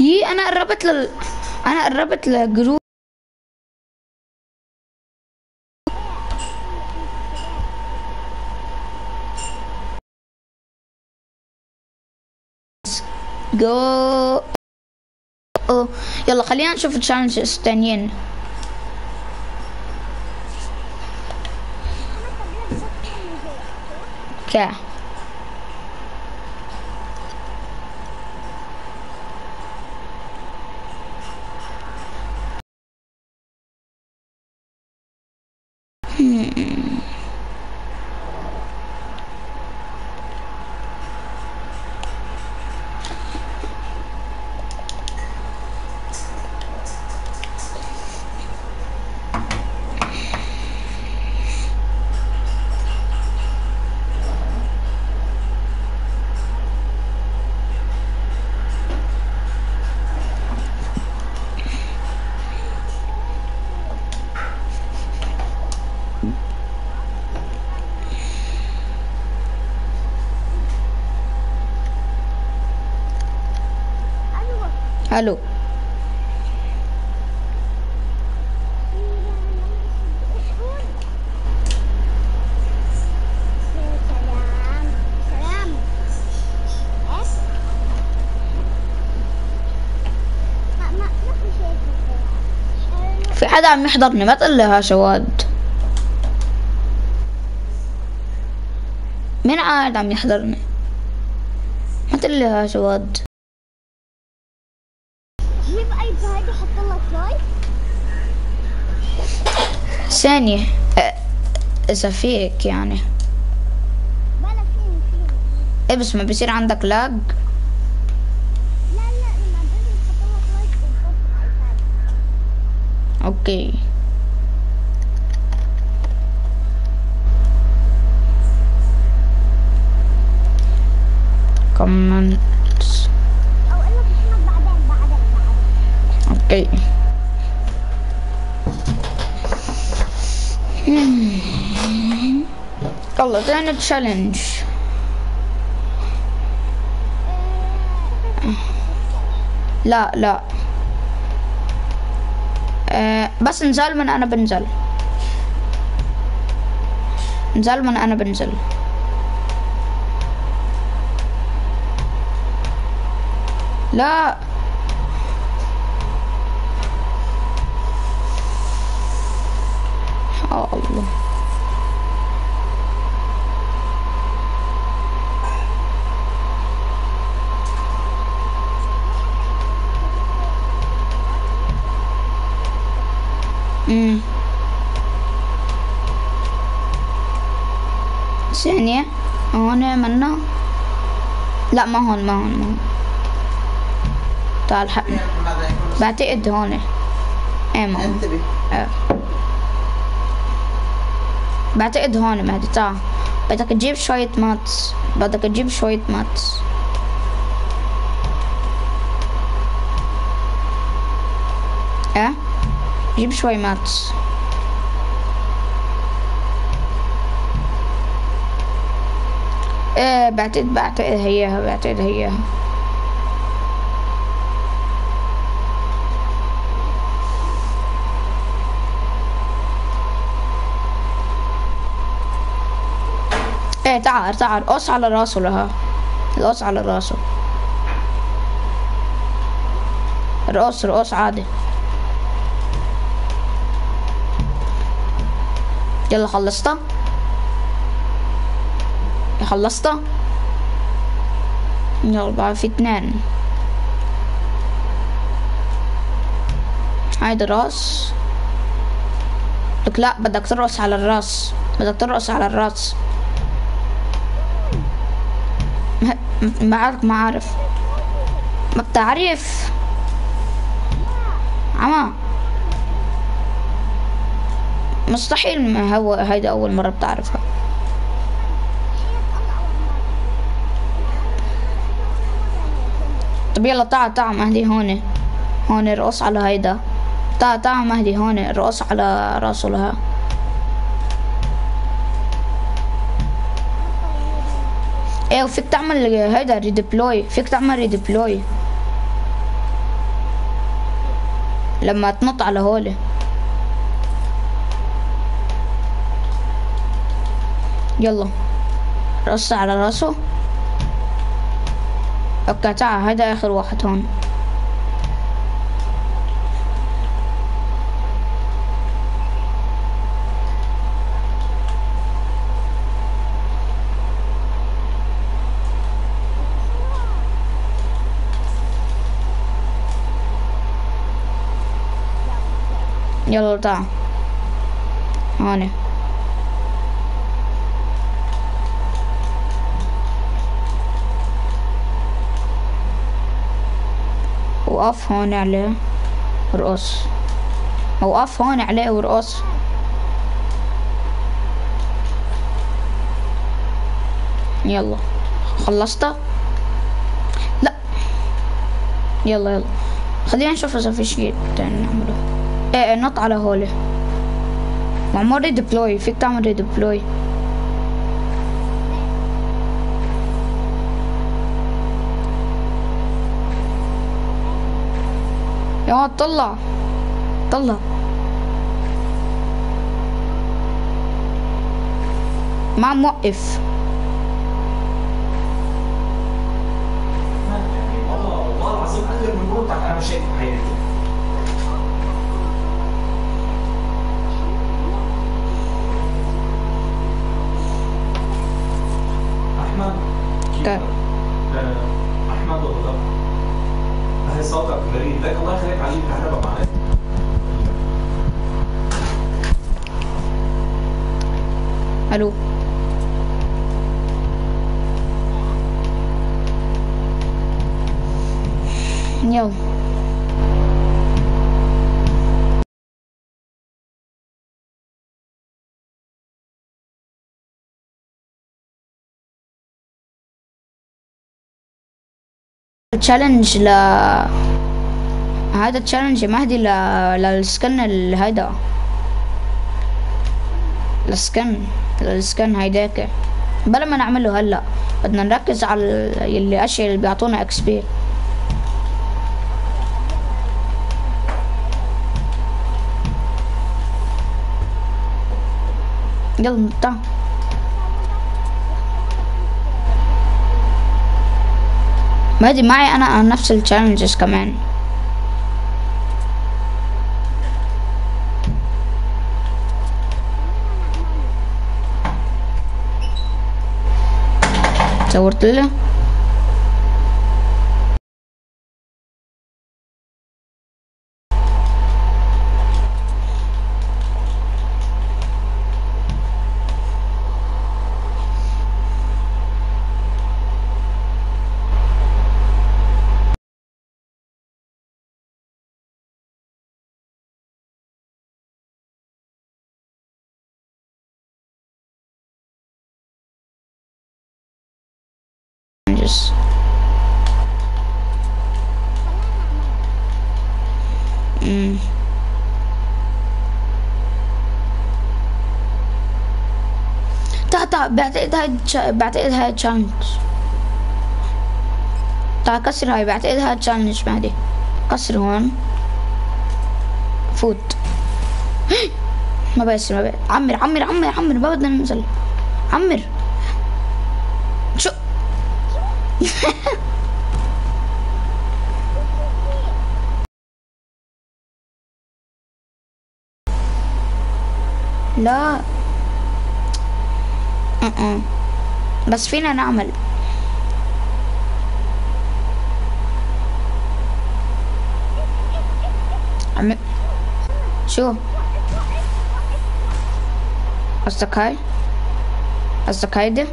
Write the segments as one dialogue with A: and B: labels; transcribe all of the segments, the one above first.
A: انا قربت للجروب. جو. يلا خلينا نشوف التشالنجز التانيين. اوكي. الو. في حدا عم يحضرني، ما تقول لها شواد. مين قاعد عم يحضرني؟ ما تقول لها شواد.
B: جيب ايباد وحط لك لايك.
A: ثانية اذا فيك يعني.
B: بلا فيني.
A: ايه بس ما بيصير عندك لاج؟
B: لا لما بدي تحط لك لايك بالضبط الايباد.
A: اوكي. كومنت.
B: او اقول لك محمد بعدين.
A: اوكي. يلا ثاني تشالنج. لا بس نزل من انا بنزل. لا يا الله. ثانية هون منا. لا ما هون. تعال حقنا. بعتقد هون. ايه ما هون. بعتقد هون مهدي. تعال بدك تجيب شوية ماتس. ايه جيب شوي ماتس. ايه بعتقد هياها. ايه تعال قص على راسه لها. القص على راسه. رقص عادي. يلا خلصتها. يلا بقى في 2. هيدا راس. لك لا بدك ترقص على الراس. ما عارف. ما بتعرف عما. مستحيل هو هيدا اول مرة بتعرفها. طب يلا تعال مهدي هون رقص على هيدا. تعال مهدي هون رقص على راسه لها. ايه وفيك تعمل هيدا ريدبلوي. لما تنط على هولي. يلا رص على راسه. اوكي تعال، هيدا اخر واحد هون. يلا تعال هون. وقف هون عليه ورقص. وقف هون عليه ورقص. يلا خلصت؟ لا يلا يلا خلينا نشوف اذا في شيء تاني نعمله. ايه نط على هولي وعمر ريدبلوي. فيك تعمل ريدبلوي. يا طلع طلع. ما عم وقف.
C: والله العظيم اقل من مرتك انا مشيت بحياتي. احمد
A: كيف؟
C: احمد والله هاي صوتك غريب. لك الله يخليك علي الكهرباء معك.
A: الو يلا تشالنج هذا تشالنج مهدي للسكن هيدا. السكن هيداك بلا ما نعمله هلا. بدنا نركز على الاشياء اللي بيعطونا اكس بي. يلا تعال. مهدي معي انا نفس التشالنجز كمان. صورت له. تعال بعتقد هاي تشالنج. تعال كسر هاي. بعتقد هاي تشالنج مهدي. كسر هون. فوت. ما بيصير. عمر ما بدنا ننزل. عمر شو لا بس فينا نعمل. شو قصدك هاي؟ قصدك هيدا؟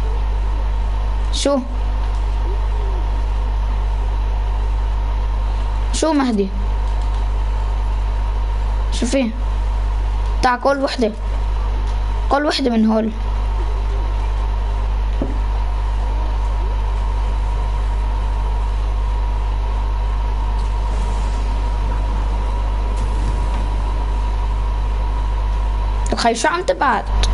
A: شو مهدي؟ شو فيه؟ تعال كل وحدة من هول. خي شو عم تبعت؟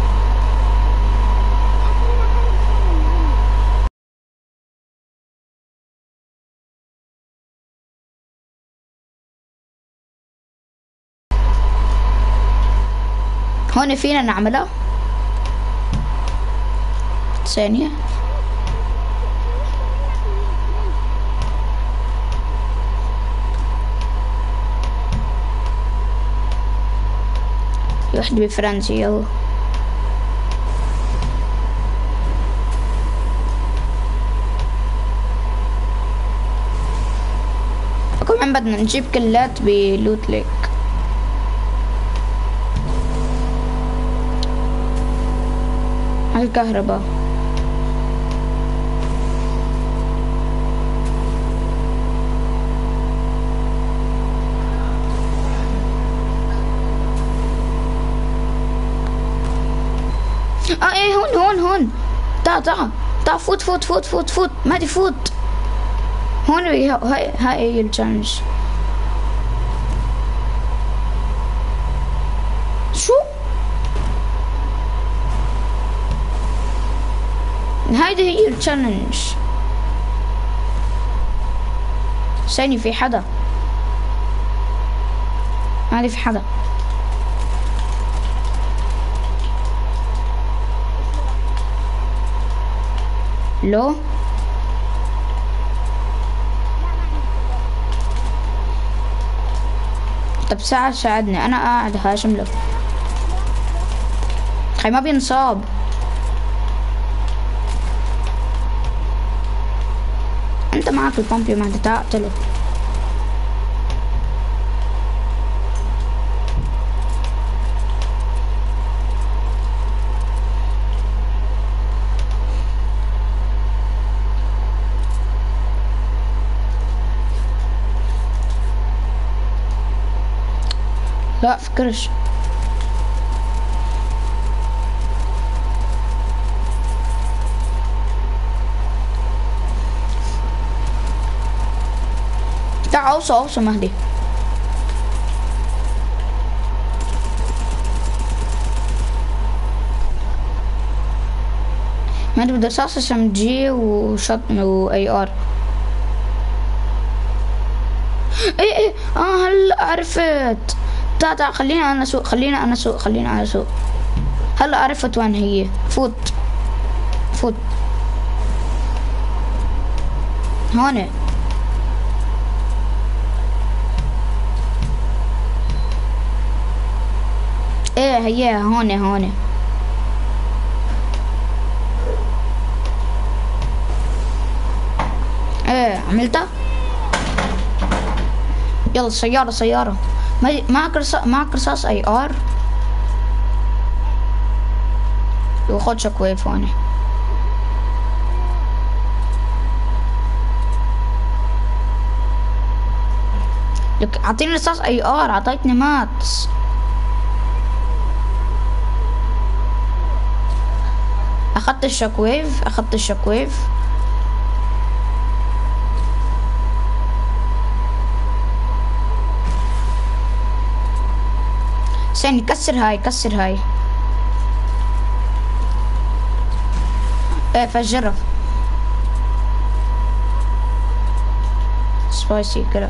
A: هون فينا نعملها ثانية. في واحد بفرنسي يلا. كمان بدنا نجيب كلات بلوت ليك. الكهرباء ايه هون تعا فوت ما تفوت هون. هاي التشالنج. شو هيدي هي التشالنج. ثاني في حدا، هذه في حدا. لو طب ساعدني انا قاعد هاشم له. خي ما بينصاب. انت معك البامبي ما انت تقتله. لا فكرش. تعال اوصى مهدي. مهدي بدي رصاص اس ام جي وشط واي ار. ايه هلا عرفت. تعال خلينا انا اسوق. هلا عرفت وين هي. فوت هون. ايه هي هون. ايه عملتها. يلا سيارة. معك رصاص اي ار وخد شوك ويف هون. لك اعطيني رصاص اي ار، اعطيتني مات. اخذت الشوك ويف. ثاني كسر هاي. ايه فجرها سبايسي كده.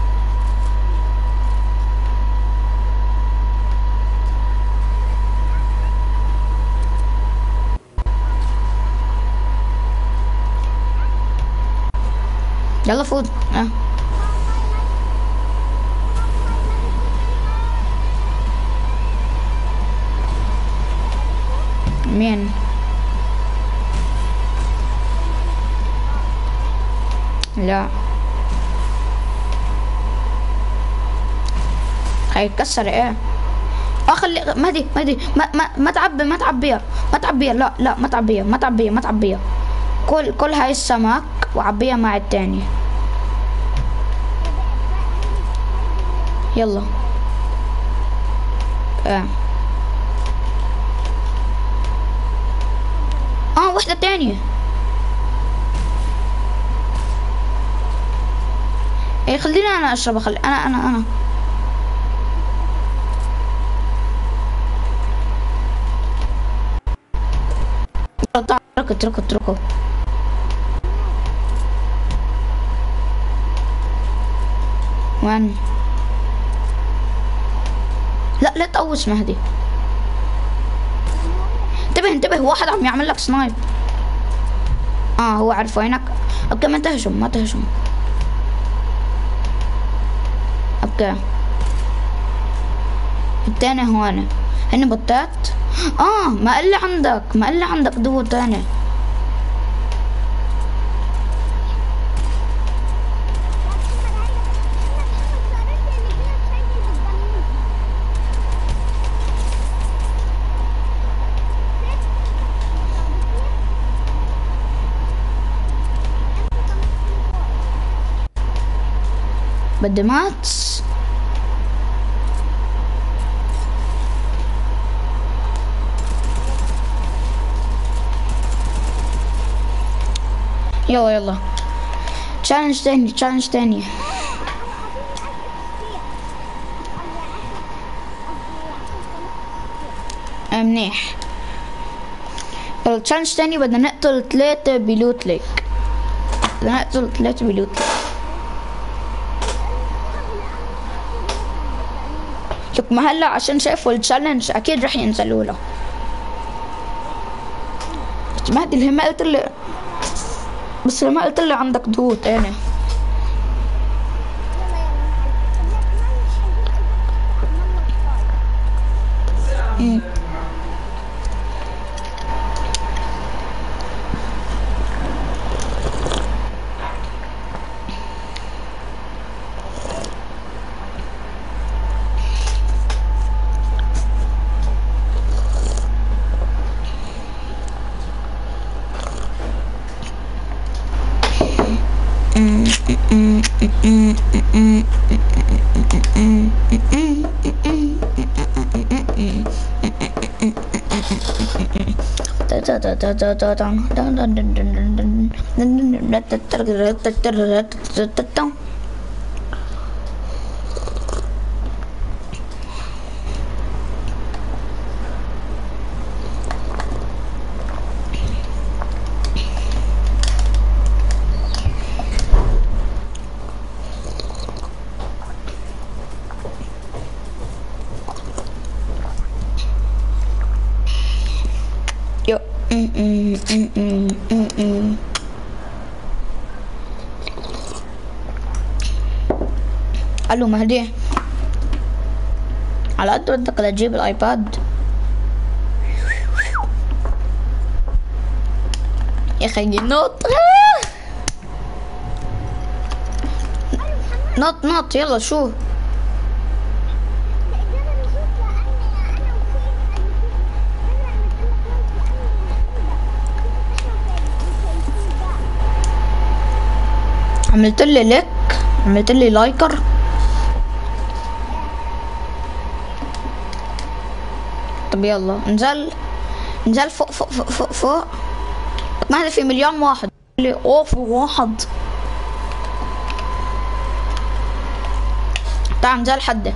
A: يلا فوت. مين؟ لا هيتكسر. ايه خلي مهدي ما تعبيها. لا ما تعبيها. كل هاي السمك وعبيها مع التاني. يلا واحدة تانية. ايه خليني انا اشرب. خلي انا اتركه. وين؟ لا تقوس مهدي. انتبه واحد عم يعمل لك سنايب. هو عارف وينك. اوكي ما تهجم ما تهجم. اوكي التاني هون. هني بطات. ما قال لي عندك، ما قال لي عندك دو تاني. بدي مات. يلا يلا تشالنج تاني تشالنج تاني. منيح. يلا تشالنج تاني. بدنا نقتل 3 بلوت ليك. بدنا نقتل 3 بلوت ليك. لك ما هلا عشان شافوا التشالنج اكيد رح ينزلوا له. مهدي اللي ما قلت لي، بس لما قلت لي عندك ضوء تاني. الو مهدي، على قد بدك تجيب الايباد يا اخي. نط يلا شو عملت لي ليك، عملت لي لايكر. طب يلا انزل فوق. ما هذا في مليون واحد اللي في واحد. تعال انزل حده.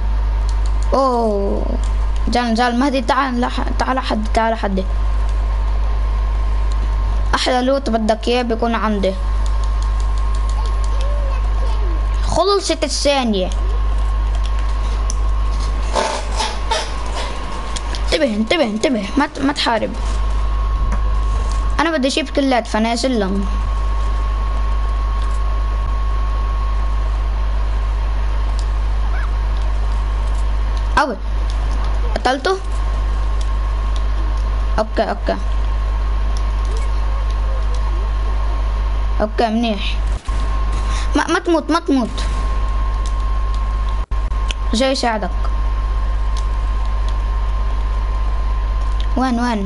A: انزل مهدي. تعال حده. احلى لوت بدك اياه بيكون عندي. خلصت الثانية. انتبه ما تحارب. انا بدي اشيب كلات فنازل لهم. اوي قتلته. اوكي منيح. ما تموت. جاي يساعدك. وين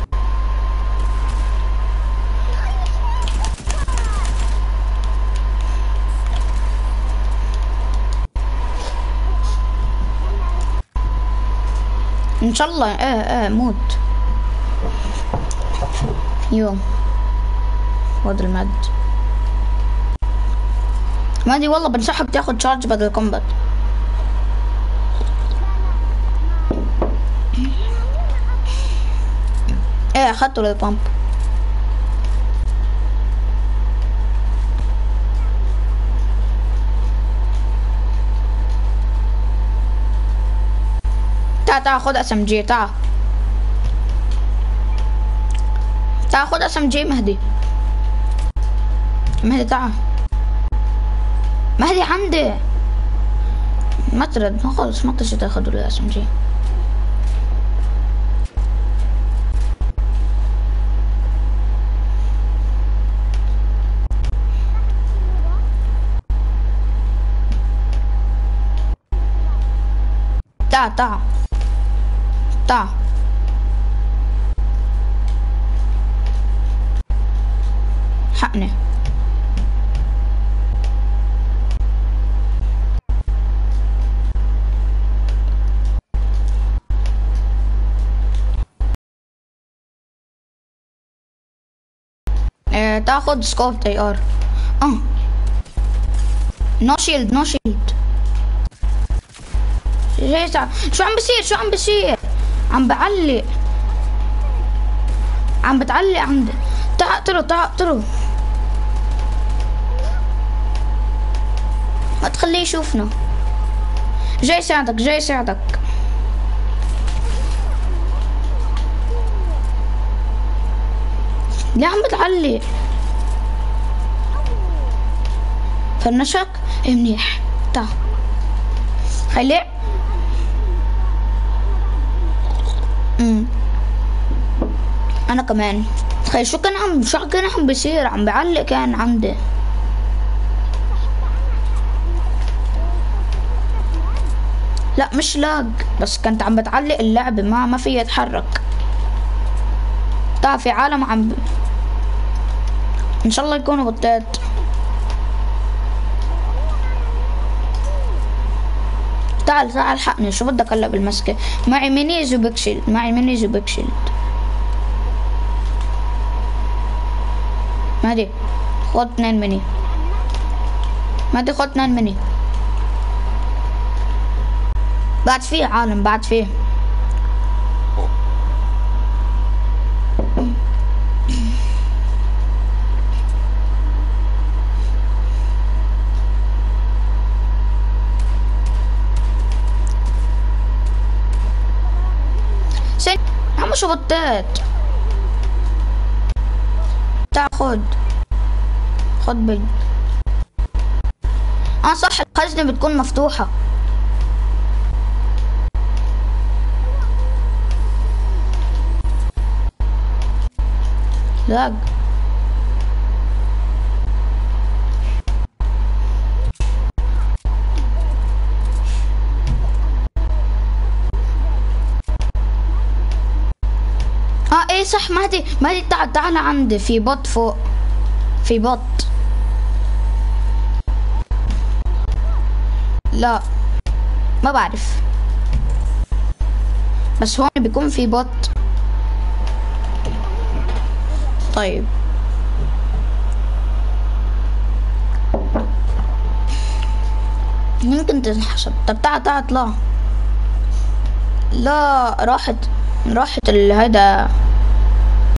A: ان شاء الله. موت. يوم واد المد مادي. والله بنصحك تاخد شارج بدل كومبات. اخدته للبامب. تعال خد SMG. تعال تعال خد اس ام جي مهدي. مهدي تعال. مهدي عندي. ما ترد، ما خلص ما قدرت تاخذوا لي اس ام جي. تعال تعال تعال. حقني. تاخد سكوب اي ار. نو شيلد نو شيلد. شو عم بصير شو عم بصير؟ عم بعلق. عم بتعلق عندي. تعال اقتلوا تعال اقتلوا. ما تخليه يشوفنا. جاي يساعدك جاي يساعدك. ليه عم بتعلق؟ فنشك؟ إيه منيح. تعال خليه. انا كمان. تخيل شو كان عم بيصير. عم بعلق كان عندي. لا مش لاج، بس كنت عم بتعلق اللعبة ما فيها اتحرك. تعال في عالم ان شاء الله يكونوا بطات. تعال تعال حقني. شو بدك هلا بالمسكة؟ معي مينيز وبيك شيلد. معي مينيز وبيك شيلد. مهدي خد 2 ميني. مهدي خد 2 ميني. بعد فيه عالم بعد فيه. عم شو بطيت. تعال خد بيج. صح الخزنة بتكون مفتوحة. لاج. ايه صح. مهدي تعال عندي. في بوت فوق. في بوت. لا ما بعرف، بس هون بيكون في بوت. طيب ممكن تنحسب. طب تعال اطلع. لا راحت هذا